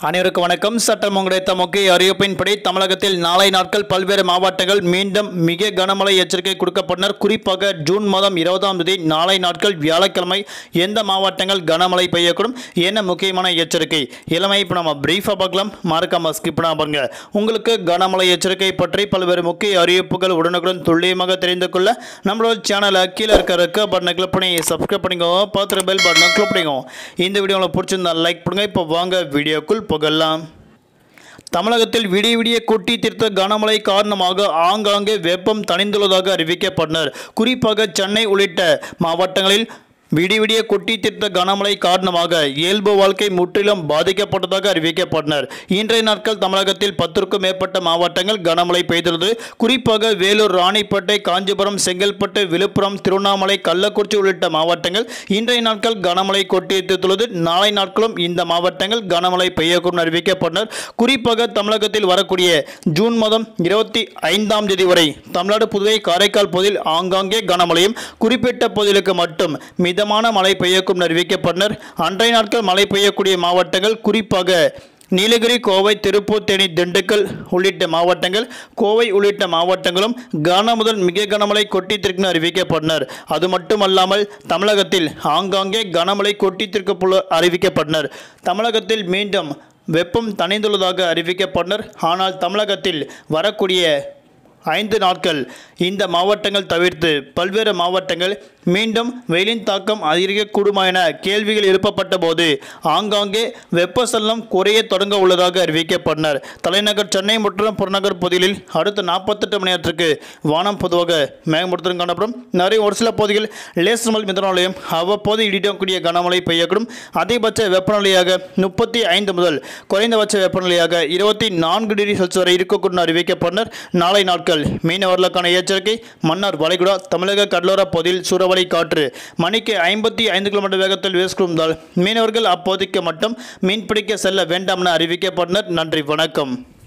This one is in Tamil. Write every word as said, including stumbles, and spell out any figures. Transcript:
அனைவருக்கும் வணக்கம். சட்டம் கிடைத்த முக்கிய அறிவிப்பின்படி தமிழகத்தில் நாளை நாட்கள் பல்வேறு மாவட்டங்கள் மீண்டும் மிக கனமழை எச்சரிக்கை கொடுக்கப்பட்டனர். குறிப்பாக ஜூன் மாதம் இருபதாம் தேதி நாளை நாட்கள் வியாழக்கிழமை எந்த மாவட்டங்கள் கனமழை பெய்யக்கூடும், என்ன முக்கியமான எச்சரிக்கை இளமை இப்போ நம்ம பிரீஃபாக பார்க்கலாம். மறக்காம ஸ்கிப் பண்ணாம பாருங்க. உங்களுக்கு கனமழை எச்சரிக்கை பற்றி பல்வேறு முக்கிய அறிவிப்புகள் உடனுக்குடன் துல்லியமாக தெரிந்து கொள்ள நம்மளோட சேனலை கீழே இருக்க இருக்க பட்டனை கிளிக் பண்ணி சப்ஸ்கிரைப் பண்ணிக்கோ, பார்த்துட்டு பெல் பட்டனை கிளிக் பண்ணிக்கோ. இந்த வீடியோ உங்களுக்கு பிடிச்சிருந்தா லைக் பண்ணுங்க. இப்போ வாங்க வீடியோக்குள் போகலாம். தமிழகத்தில் விடிய விடிய கொட்டி தீர்த்த கனமழை காரணமாக ஆங்காங்கே வெப்பம் தணிந்துள்ளதாக அறிவிக்கப்பட்டனர். குறிப்பாக சென்னை உள்ளிட்ட மாவட்டங்களில் விடிய விடிய கொட்டி தீர்த்த கனமழை காரணமாக இயல்பு வாழ்க்கை முற்றிலும் பாதிக்கப்பட்டதாக அறிவிக்கப்பட்டனர். இன்றைய நாட்கள் தமிழகத்தில் பத்திற்கும் மேற்பட்ட மாவட்டங்கள் கனமழை பெய்துள்ளது. குறிப்பாக வேலூர், ராணிப்பேட்டை, காஞ்சிபுரம், செங்கல்பட்டு, விழுப்புரம், திருவண்ணாமலை, கள்ளக்குறிச்சி உள்ளிட்ட மாவட்டங்கள் இன்றைய நாட்கள் கனமழை கொட்டி தீர்த்துள்ளது. நாளை நாட்களும் இந்த மாவட்டங்கள் கனமழை பெய்யக்கூடும் அறிவிக்கப்பட்டனர். குறிப்பாக தமிழகத்தில் வரக்கூடிய ஜூன் மாதம் இருபத்தி ஐந்தாம் தேதி வரை தமிழ்நாடு, புதுவை, காரைக்கால் பகுதியில் ஆங்காங்கே கனமழையும் குறிப்பிட்ட பகுதிகளுக்கு மட்டும் மித மிதமான மழை பெய்யக்கும் அறிவிக்கப்பட்டனர். அன்றைய நாட்கள் மழை பெய்யக்கூடிய மாவட்டங்கள் குறிப்பாக நீலகிரி, கோவை, திருப்பூர், தேனி, திண்டுக்கல் உள்ளிட்ட மாவட்டங்கள், கோவை உள்ளிட்ட மாவட்டங்களும் கன முதல் மிக கனமழை கொட்டித்திருக்கும் அறிவிக்கப்பட்டனர். அது மட்டுமல்லாமல் தமிழகத்தில் ஆங்காங்கே கனமழை கொட்டித்திருக்க அறிவிக்கப்பட்டனர். தமிழகத்தில் மீண்டும் வெப்பம் தணிந்துள்ளதாக அறிவிக்கப்பட்டனர். ஆனால் தமிழகத்தில் வரக்கூடிய ஐந்து நாட்கள் இந்த மாவட்டங்கள் தவிர்த்து பல்வேறு மாவட்டங்கள் மீண்டும் வெயிலின் தாக்கம் அதிகரிக்கக்கூடுமா என கேள்விகள் எழுப்பப்பட்ட போது ஆங்காங்கே வெப்பசலனம் குறைய தொடங்க உள்ளதாக அறிவிக்கப்பட்டனர். தலைநகர் சென்னை மற்றும் புறநகர் பகுதிகளில் அடுத்த நாற்பத்தெட்டு மணி நேரத்திற்கு வானம் பொதுவாக மேகமூட்டத்துடன் காணப்படும். நிறைய ஒரு சில பகுதிகள் லேசமல் மிதனாலயம் அவ்வப்போது இடிடக்கூடிய கனமழை பெய்யக்கூடும். அதிகபட்ச வெப்பநிலையாக முப்பத்தி ஐந்து முதல் குறைந்தபட்ச வெப்பநிலையாக இருபத்தி நான்கு டிகிரி செல்சியஸ் வரை இருக்கக்கூடும் அறிவிக்கப்பட்டனர். நாளை நாட்கள் மீனவர்களுக்கான எச்சரிக்கை. மன்னார் வளைகுடா, தமிழக கடலோர பகுதியில் சூறாவளி காற்று மணிக்கு ஐம்பத்தி ஐந்து கிலோமீட்டர் வேகத்தில் வீசுவதால் மீனவர்கள் அப்போதைக்கு மட்டும் மீன்பிடிக்க செல்ல வேண்டாம் என அறிவிக்கப்பட்டனர். நன்றி, வணக்கம்.